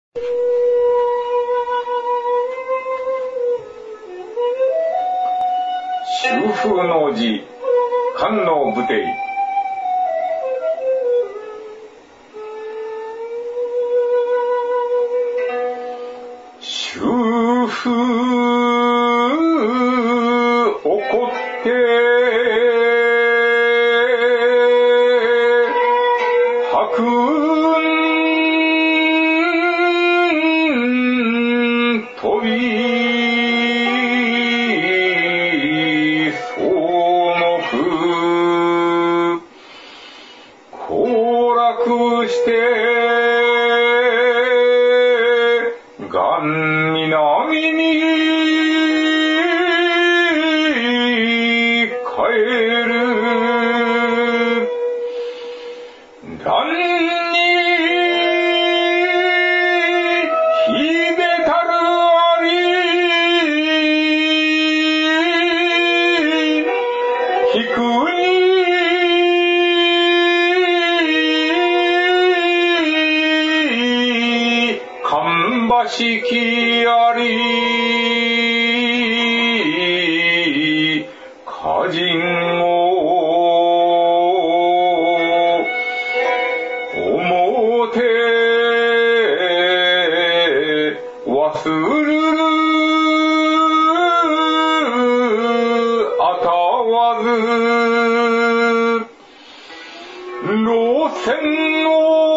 秋風の字、官能武帝。秋風起こって白雲飛び行楽して岩南に帰る。乱に秀たるあり引くに芳しきあり歌人を思て忘るあたわず路線を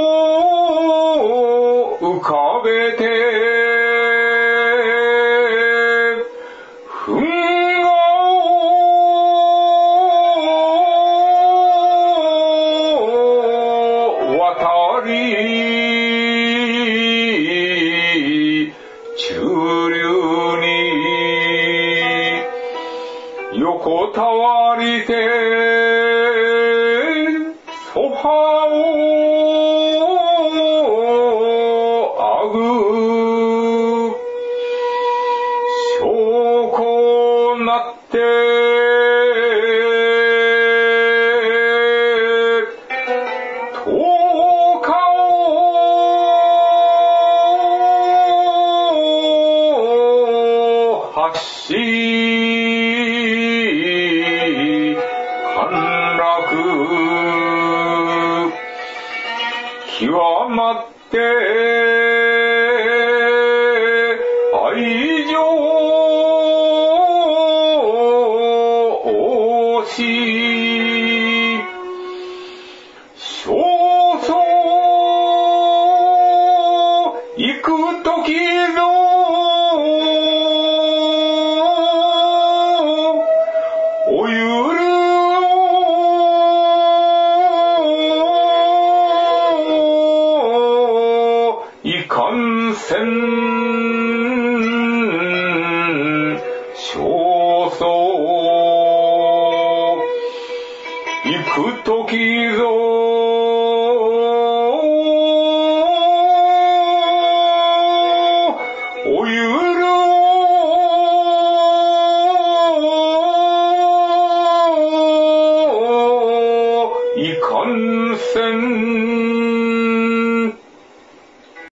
浮かべて中流に横たわりてソファをあぐ証拠なって発し陥落極まって愛情をし焦燥行く時ぞおゆるをいかんせん焦燥行く時ぞ